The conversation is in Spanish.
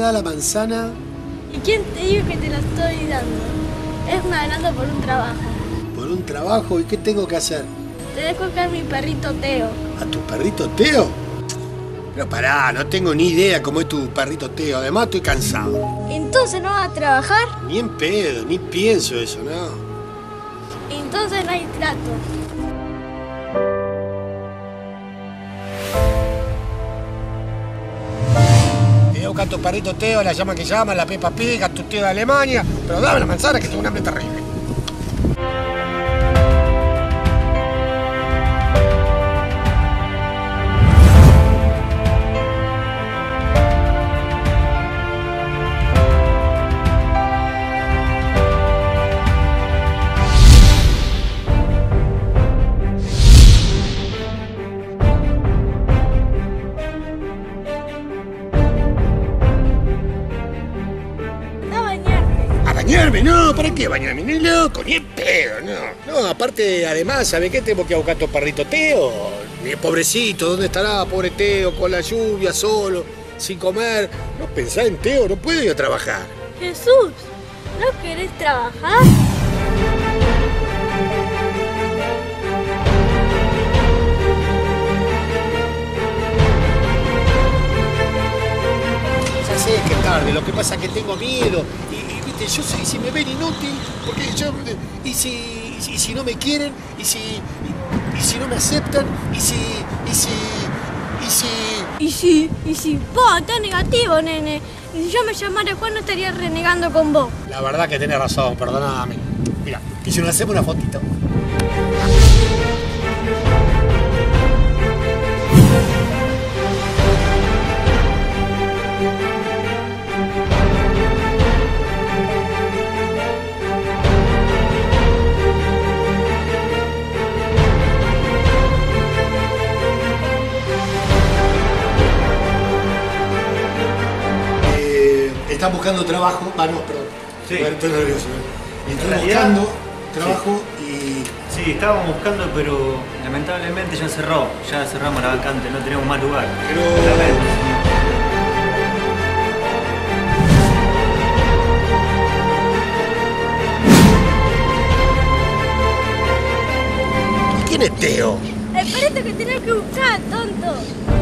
da la manzana? ¿Y quién te dijo que te la estoy dando? Es un adelanto por un trabajo. ¿Por un trabajo? ¿Y qué tengo que hacer? Te dejo acá a mi perrito Teo. ¿A tu perrito Teo? Pero pará, no tengo ni idea cómo es tu perrito Teo. Además estoy cansado. ¿Entonces no vas a trabajar? Ni en pedo, ni pienso eso, ¿no? Entonces no hay trato. Te busca a tu perrito Teo, la llama que llama, la Peppa Pig, a tu tío de Alemania. Pero dame la manzana que tengo un hambre terrible. ¿Bañarme? No, ¿para qué bañarme? Ni loco, ni en pedo, no. No, aparte, además, ¿sabes qué? Tengo que buscar a tu perrito Teo. Pobrecito, ¿dónde estará, pobre Teo? Con la lluvia, solo, sin comer. No pensá en Teo, no puedo ir a trabajar. Jesús, ¿no querés trabajar? Ya sé que es tarde, lo que pasa es que tengo miedo. Yo sé, si me ven inútil, porque yo... Y si no me quieren, y si no me aceptan, y si... Vos, estás negativo, nene. Y si yo me llamara Juan, no estaría renegando con vos. La verdad que tenés razón, perdóname. Mira, y si nos hacemos una fotito. Están buscando trabajo. Ah, no, perdón. Sí. Estoy nervioso. Estoy buscando trabajo y... Sí, estábamos buscando, pero lamentablemente ya cerró. Ya cerramos la vacante, no tenemos más lugar. Pero... Lamento, señor. ¿Quién es Teo? El perrito que tenés que buscar, tonto.